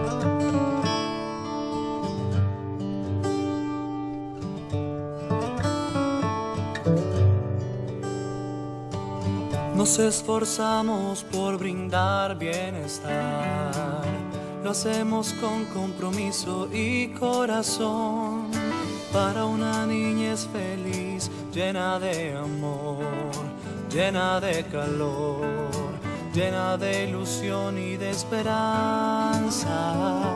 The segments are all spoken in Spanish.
Nos esforzamos por brindar bienestar, lo hacemos con compromiso y corazón, para una niñez feliz, llena de amor, llena de calor, llena de ilusión y de esperanza.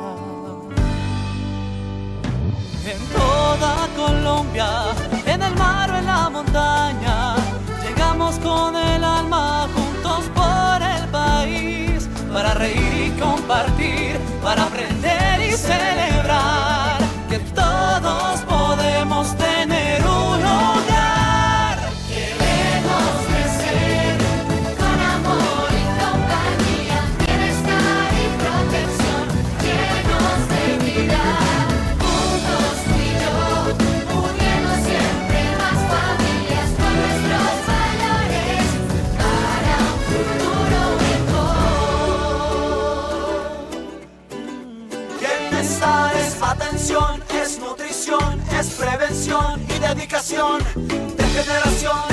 En toda Colombia, en el mar o en la montaña, llegamos con el alma juntos por el país, para reír y compartir, para aprender y celebrar, que todos podemos tener un hogar. Queremos crecer con amor y compañía, bienestar y protección, llenos de vida, juntos tú y yo, uniendo siempre más familias con nuestros valores, para un futuro mejor. Bienestar es atención, es nutrición, es prevención y dedicación de generación